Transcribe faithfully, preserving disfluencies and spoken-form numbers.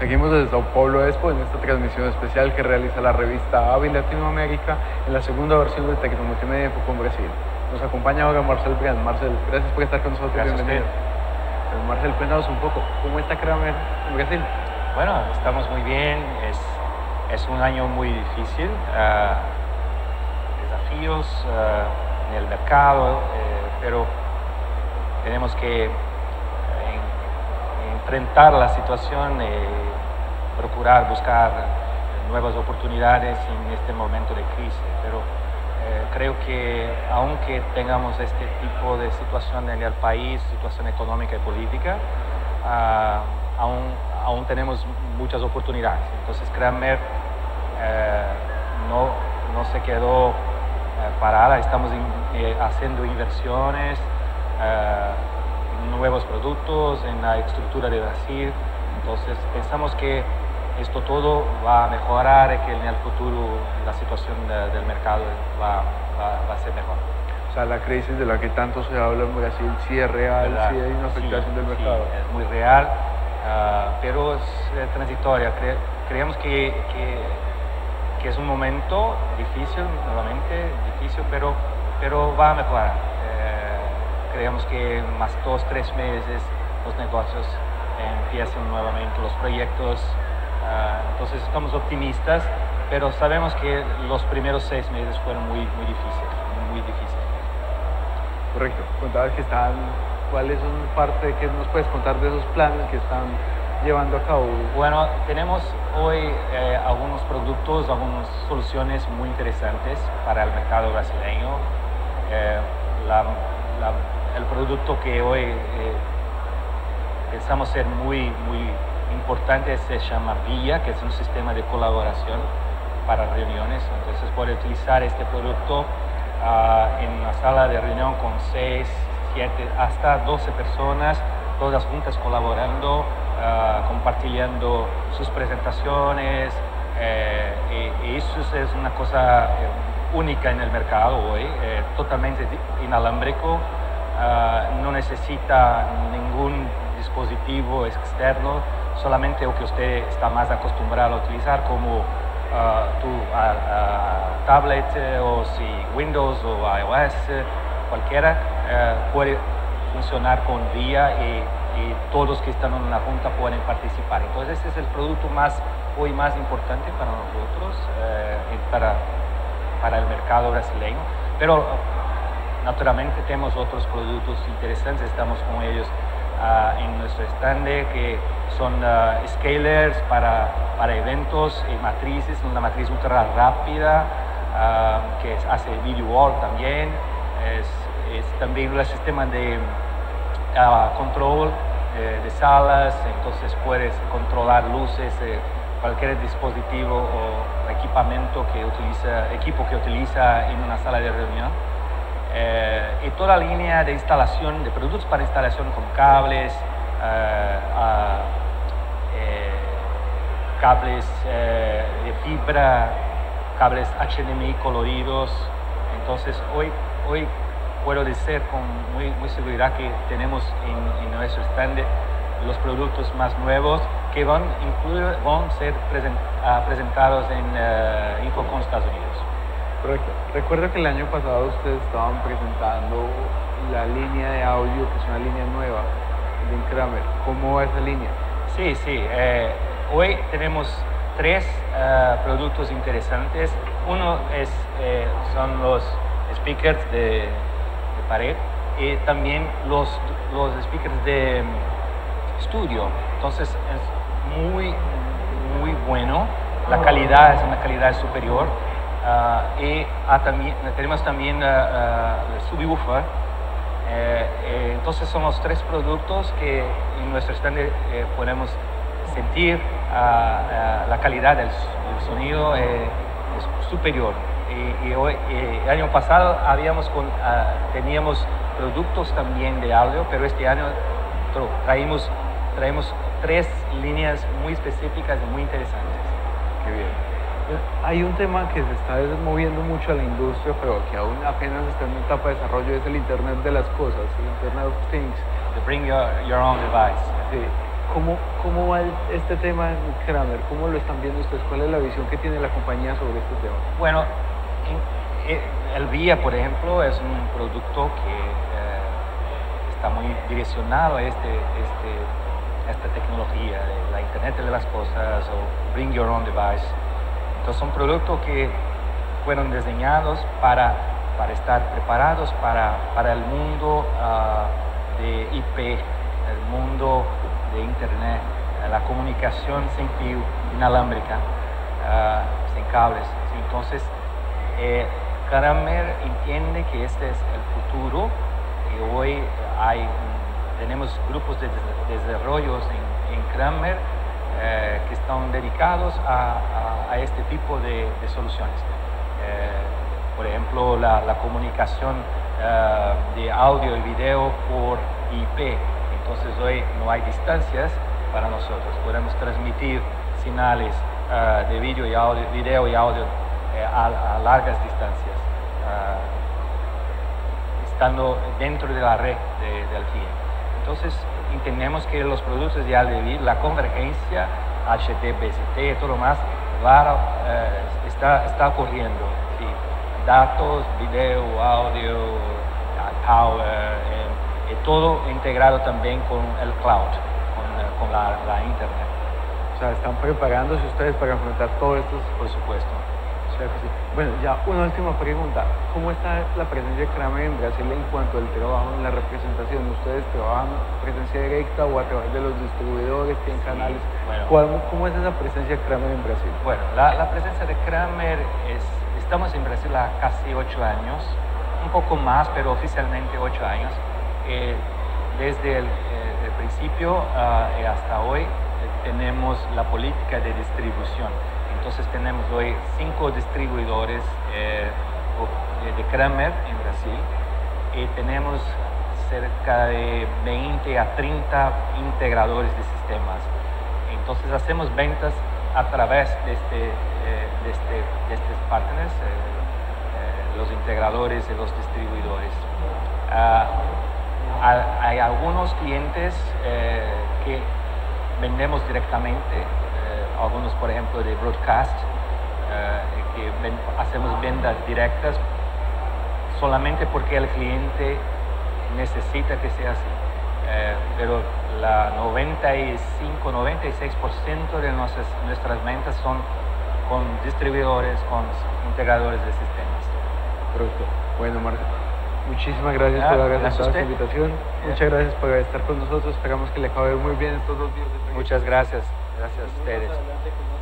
Seguimos desde Sao Paulo Expo en esta transmisión especial que realiza la revista A V I Latinoamérica en la segunda versión de Tecnomultimedia Info con Brasil. Nos acompaña ahora Marcel Brand. Marcel, gracias por estar con nosotros. Gracias. Bienvenido. Eh, Marcel, cuéntanos un poco, ¿cómo está Kramer en Brasil? Bueno, estamos muy bien. Es, es un año muy difícil. Uh, desafíos uh, en el mercado, eh, pero tenemos que en, enfrentar la situación y procurar buscar nuevas oportunidades en este momento de crisis. Pero eh, creo que aunque tengamos este tipo de situación en el país, situación económica y política, uh, aún, aún tenemos muchas oportunidades. Entonces Kramer eh, no, no se quedó eh, parada, estamos in, eh, haciendo inversiones, eh, en nuevos productos, en la estructura de Brasil. Entonces pensamos que esto todo va a mejorar y que en el futuro la situación de, del mercado va, va, va a ser mejor. O sea, la crisis de la que tanto se habla en Brasil sí es real, ¿verdad? sí hay una afectación Sí, del mercado. Sí, es muy real, uh, pero es eh, transitoria. Cre creemos que, que, que es un momento difícil, nuevamente difícil, pero, pero va a mejorar. Eh, creemos que en más dos, tres meses los negocios empiezan nuevamente, los proyectos. Uh, entonces estamos optimistas, pero sabemos que los primeros seis meses fueron muy, muy difíciles, muy difíciles. Correcto. Contabas que están, ¿cuáles son parte, qué nos puedes contar de esos planes que están llevando a cabo? Bueno, tenemos hoy eh, algunos productos, algunas soluciones muy interesantes para el mercado brasileño. Eh, la, la, el producto que hoy eh, pensamos ser muy, muy importante se llama Via, que es un sistema de colaboración para reuniones. Entonces puede utilizar este producto uh, en una sala de reunión con seis, siete, hasta doce personas, todas juntas colaborando, uh, compartiendo sus presentaciones. Eh, y, y eso es una cosa eh, única en el mercado hoy, eh, totalmente inalámbrico, uh, no necesita ningún dispositivo externo, solamente lo que usted está más acostumbrado a utilizar, como uh, tu uh, uh, tablet o si Windows o iOS, cualquiera uh, puede funcionar con Via y, y todos que están en una junta pueden participar. Entonces ese es el producto más, hoy más importante para nosotros, uh, y para, para el mercado brasileño. Pero uh, naturalmente tenemos otros productos interesantes, estamos con ellos Uh, en nuestro stand, que son uh, scalers para, para eventos y matrices, una matriz ultra rápida uh, que hace video wall también, es, es también un sistema de uh, control eh, de salas, entonces puedes controlar luces, eh, cualquier dispositivo o equipamiento que utiliza, equipo que utiliza en una sala de reunión. Eh, y toda la línea de instalación, de productos para instalación con cables, eh, uh, eh, cables eh, de fibra, cables H D M I coloridos. Entonces hoy, hoy puedo decir con muy, muy seguridad que tenemos en, en nuestro stand los productos más nuevos que van, incluir, van a ser present, uh, presentados en uh, InfoComm Estados Unidos. Correcto. Recuerdo que el año pasado ustedes estaban presentando la línea de audio, que es una línea nueva de Kramer. ¿Cómo va esa línea? Sí, sí. Eh, hoy tenemos tres uh, productos interesantes. Uno es, eh, son los speakers de, de pared y también los, los speakers de estudio. Entonces es muy, muy bueno. La calidad es una calidad superior. Uh, y ah, también, tenemos también uh, uh, el subwoofer. Eh, eh, entonces son los tres productos que en nuestro stand eh, podemos sentir uh, uh, la calidad del, del sonido eh, es superior. Y, y hoy, eh, el año pasado habíamos con, uh, teníamos productos también de audio, pero este año traímos, traímos tres líneas muy específicas y muy interesantes. Qué bien. Hay un tema que se está moviendo mucho a la industria, pero que aún apenas está en etapa de desarrollo, es el Internet de las cosas, el Internet of Things. To bring your, your own device. Sí. ¿Cómo, cómo va el- este tema en Kramer? ¿Cómo lo están viendo ustedes? ¿Cuál es la visión que tiene la compañía sobre este tema? Bueno, en- eh, el Vía, por ejemplo, es un producto que eh, está muy direccionado a este, este, esta tecnología, de la Internet de las Cosas o Bring Your Own Device. Entonces son productos que fueron diseñados para, para estar preparados para, para el mundo ah, de I P, el mundo de Internet, la comunicación sin fio, inalámbrica, ah, sin cables. Entonces, eh, Kramer entiende que este es el futuro y hoy hay, un- tenemos grupos de des- desarrollos en, en Kramer eh, que están dedicados a, a- a este tipo de, de soluciones. Eh, por ejemplo, la, la comunicación eh, de audio y video por I P. Entonces hoy no hay distancias para nosotros. Podemos transmitir señales eh, de video y audio, video y audio eh, a, a largas distancias, eh, estando dentro de la red de- del cliente. Entonces entendemos que los productos de Aldevi, la convergencia H D, B S T, todo lo más, claro, eh, está, está ocurriendo. Sí. Datos, video, audio, eh, power, eh, eh, todo integrado también con el cloud, con, eh, con la, la internet, O sea, ¿están preparándose ustedes para enfrentar todos estos? por supuesto. Claro que sí. Bueno, ya una última pregunta. ¿Cómo está la presencia de Kramer en Brasil en cuanto al trabajo en la representación? ¿Ustedes trabajan presencia directa o a través de los distribuidores, tienen Sí, canales? bueno. ¿Cómo, cómo es esa presencia de Kramer en Brasil? Bueno, la, la presencia de Kramer es, estamos en Brasil a casi ocho años, un poco más, pero oficialmente ocho años. Eh, desde el, eh, el principio ah, y hasta hoy eh, tenemos la política de distribución. Entonces tenemos hoy cinco distribuidores eh, o- de Kramer en Brasil y tenemos cerca de veinte a treinta integradores de sistemas. Entonces hacemos ventas a través de, este, eh, de, este, de estos partners, eh, eh, los integradores y los distribuidores. Ah, ha- hay algunos clientes eh, que vendemos directamente, eh, algunos por ejemplo de broadcast, eh, que ven- hacemos ventas directas solamente porque el cliente necesita que sea así. Eh, pero la noventa y cinco, noventa y seis por ciento de nuestras, nuestras ventas son con distribuidores, con integradores de sistemas. Perfecto. Bueno, Marcelo, muchísimas gracias Ah, por haber gracias a aceptado esta usted. invitación. Muchas gracias por estar con nosotros. Esperamos que le acabe muy bien estos dos días de Muchas gracias. Gracias a ustedes. Adelante con